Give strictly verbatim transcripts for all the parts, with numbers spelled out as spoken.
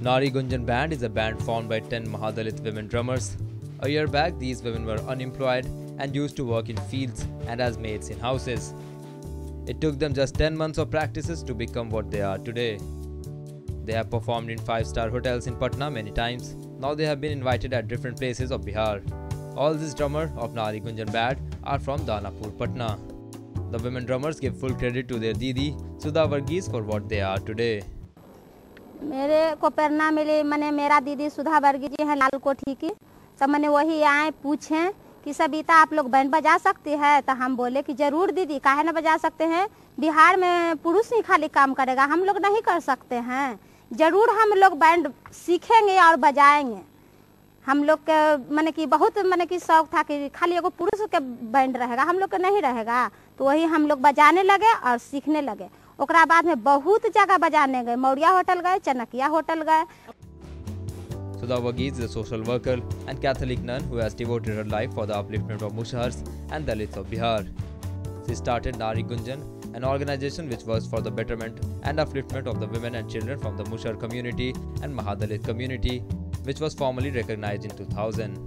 Nari Gunjan Band is a band formed by ten Mahadalit women drummers. A year back, these women were unemployed and used to work in fields and as maids in houses. It took them just ten months of practices to become what they are today. They have performed in five-star hotels in Patna many times. Now they have been invited at different places of Bihar. All these drummers of Nari Gunjan Band are from Danapur, Patna. The women drummers give full credit to their Didi, Sudha Varghese, for what they are today. मेरे को प्रेरणा मिली, मैंने मेरा दीदी सुधा वर्गीज जी है लाल कोठी की, सब मैंने वही आए पूछें कि सबिता आप लोग बैंड बजा सकती है, तो हम बोले कि जरूर दीदी, काहे ना बजा सकते हैं, बिहार में पुरुष ही खाली काम करेगा, हम लोग नहीं कर सकते हैं, जरूर हम लोग बैंड सीखेंगे और बजाएंगे। हम लोग के मैंने कि बहुत मैंने कि शौक था कि खाली एगो पुरुष के बैंड रहेगा, हम लोग के नहीं रहेगा, तो वही हम लोग बजाने लगे और सीखने लगे। ओकरा बाद में बहुत जगह बजाने गए, मौर्या होटल गए, चनकिया होटल गए। Sudha Varghese is a social worker and Catholic nun who has devoted her life for the upliftment of Mushahars and Dalits of Bihar. She started Nari Gunjan, an organization which works for the betterment and upliftment of the women and children from the Mushar community and Mahadalit community, which was formally recognized in two thousand.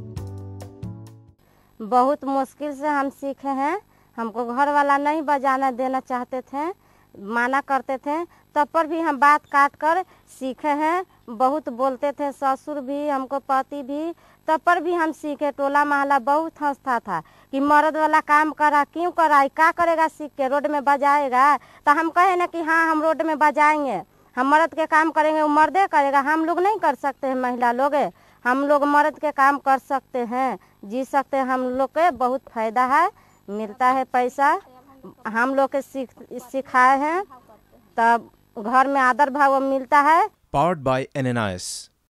बहुत मुश्किल से हम सीखे हैं, हमको घर वाला नहीं बजाना देना चाहते थे, माना करते थे, तब पर भी हम बात काट कर सीखे हैं। बहुत बोलते थे ससुर भी, हमको पति भी, तब पर भी हम सीखे। टोला महला बहुत हंसता था कि मर्द वाला काम करा, क्यों करा, क्या करेगा सीख के, रोड में बजाएगा। तो हम कहे ना कि हाँ हम रोड में बजाएंगे, हम मर्द के काम करेंगे, वो मर्दे करेगा, हम लोग नहीं कर सकते हैं। महिला लोग हम लोग मर्द के काम कर सकते हैं, जी सकते हैं। हम लोग के बहुत फायदा है, मिलता है पैसा, हम लोग के सीख सिखाए हैं, तब घर में आदर भाव मिलता है। Powered by N N I S